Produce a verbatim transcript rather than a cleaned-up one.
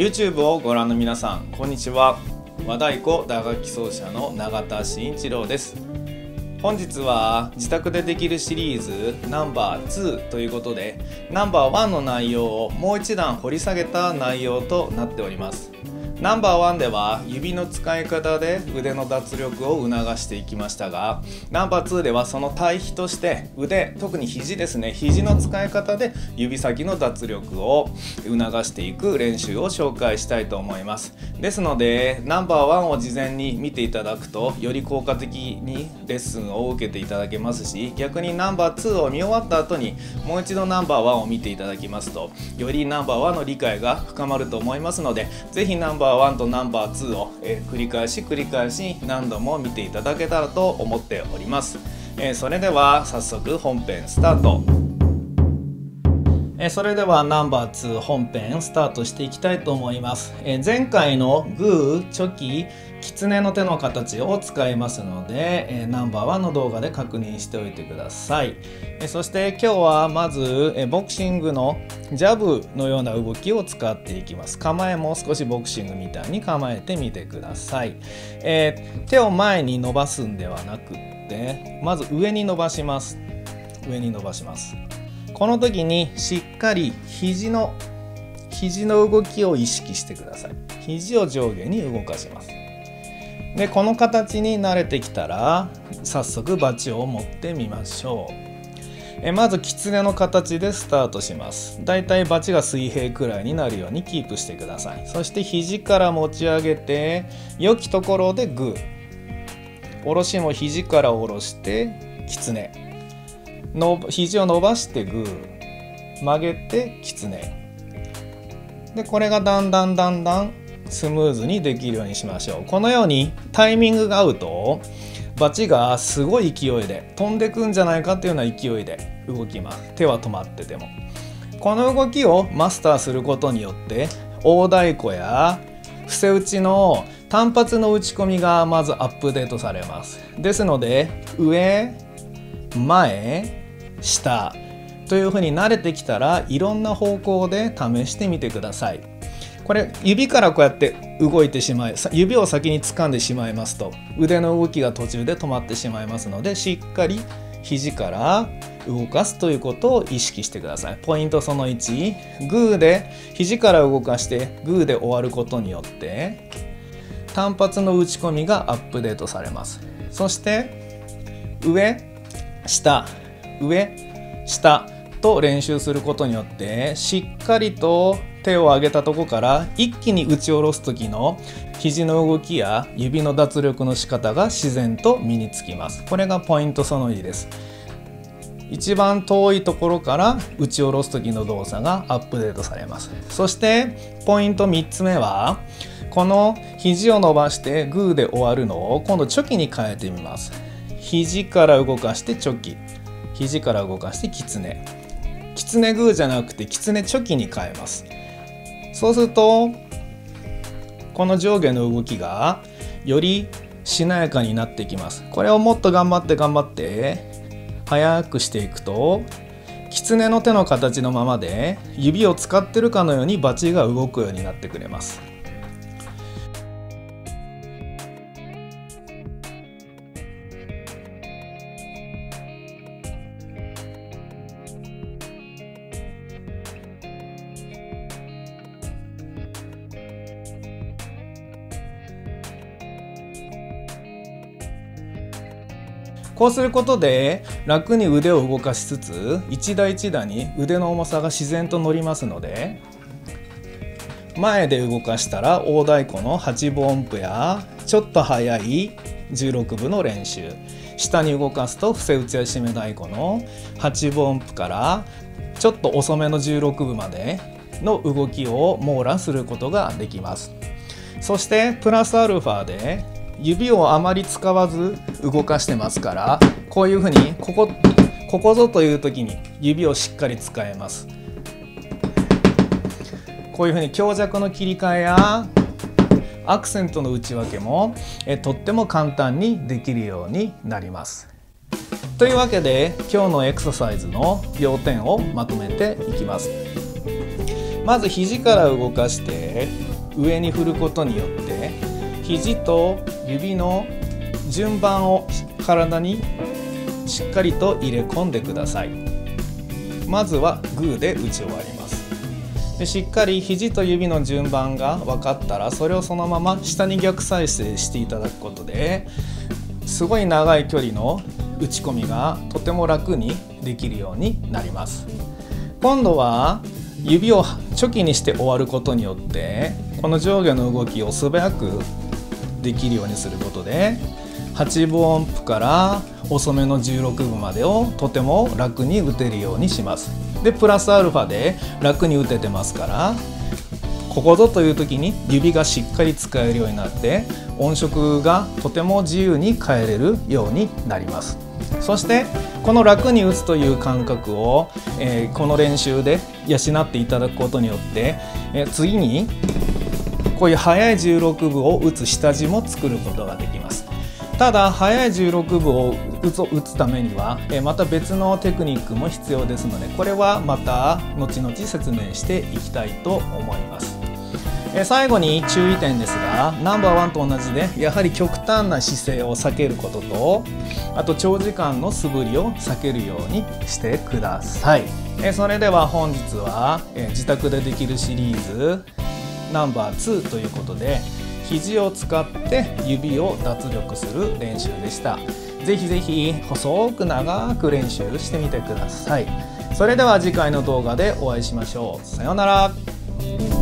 YouTube をご覧の皆さん、こんにちは。和太鼓打楽器奏者の永田真一郎です。本日は自宅でできるシリーズナンバーツーということで、ナンバーワンの内容をもう一段掘り下げた内容となっております。ナンバーワンでは指の使い方で腕の脱力を促していきましたが、ナンバーツーではその対比として腕、特に肘ですね、肘の使い方で指先の脱力を促していく練習を紹介したいと思います。ですのでナンバーワンを事前に見ていただくとより効果的にレッスンを受けていただけますし、逆にナンバーツーを見終わった後にもう一度ナンバーワンを見ていただきますと、よりナンバーワンの理解が深まると思いますので、ぜひナンバーワンとナンバーツーを、えー、繰り返し繰り返し何度も見ていただけたらと思っております。えー、それでは早速本編スタート。えー、それではナンバーツー本編スタートしていきたいと思います。えー、前回のグー、チョキ、キツネの手の形を使いますので、えー、ナンバーワンの動画で確認しておいてください。えー、そして今日はまず、えー、ボクシングのジャブのような動きを使っていきます。構えも少しボクシングみたいに構えてみてください。えー、手を前に伸ばすんではなくって、まず上に伸ばします。上に伸ばします。この時にしっかり肘の肘の動きを意識してください。肘を上下に動かします。で、この形に慣れてきたら早速バチを持ってみましょう。えまずキツネの形でスタートします。だいたいバチが水平くらいになるようにキープしてください。そして肘から持ち上げて良きところでグー、下ろしも肘から下ろしてキツネの肘を伸ばしてグー、曲げてキツネで、これがだんだんだんだんスムーズにできるようにしましょう。このようにタイミングが合うとバチがすごい勢いで飛んでくんじゃないかっていうような勢いで動きます。手は止まってても。この動きをマスターすることによって大太鼓や伏せ打ちの単発の打ち込みがまずアップデートされます。ですので上、前、下というふうに慣れてきたらいろんな方向で試してみてください。これ指からこうやって動いてしまい、指を先に掴んでしまいますと腕の動きが途中で止まってしまいますので、しっかり肘から動かすということを意識してください。ポイントそのいち、グーで肘から動かしてグーで終わることによって単発の打ち込みがアップデートされます。そして上、下、上、下と練習することによってしっかりと手を上げたとこから一気に打ち下ろす時の肘の動きや指の脱力の仕方が自然と身につきます。これがポイントそのにです。一番遠いところから打ち下ろす時の動作がアップデートされます。そしてポイントみっつめは、この肘を伸ばしてグーで終わるのを今度チョキに変えてみます。肘から動かしてチョキ、肘から動かしてキツネ、キツネグーじゃなくてキツネチョキに変えます。そうするとこの上下の動きがよりしなやかになってきます。これをもっと頑張って頑張って速くしていくと、キツネの手の形のままで指を使ってるかのようにバチが動くようになってくれます。こうすることで楽に腕を動かしつつ一打一打に腕の重さが自然と乗りますので、前で動かしたら大太鼓のはちぶ音符やちょっと速いじゅうろくぶの練習、下に動かすと伏せ打ちや締め太鼓のはちぶ音符からちょっと遅めのじゅうろくぶまでの動きを網羅することができます。そしてプラスアルファで指をあまり使わず動かしてますから、こういうふうにここ、ここぞという時に指をしっかり使えます。こういうふうに強弱の切り替えやアクセントの打ち分けもえとっても簡単にできるようになります。というわけで今日のエクササイズの要点をまとめていきます。まず肘から動かして上に振ることによって肘と指の順番を体にしっかりと入れ込んでください。まずはグーで打ち終わります。でしっかり肘と指の順番が分かったら、それをそのまま下に逆再生していただくことですごい長い距離の打ち込みがとても楽にできるようになります。今度は指をチョキにして終わることによってこの上下の動きを素早くできるようにすることではちぶ音符から遅めのじゅうろくぶまでをとても楽に打てるようにします。でプラスアルファで楽に打ててますから、ここぞという時に指がしっかり使えるようになって音色がとても自由に変えれるようになります。そしてこの楽に打つという感覚を、えー、この練習で養っていただくことによって、えー、次にこういう速いじゅうろくぶを打つ下地も作ることができます。ただ速いじゅうろくぶを打つ、打つためには、えー、また別のテクニックも必要ですので、これはまた後々説明していきたいと思います。最後に注意点ですが、ナンバーワンと同じでやはり極端な姿勢を避けることと、あと長時間の素振りを避けるようにしてください。それでは本日は自宅でできるシリーズナンバーツーということで、肘を使って指を脱力する練習でした。ぜひぜひ細く長く練習してみてください。それでは次回の動画でお会いしましょう。さようなら。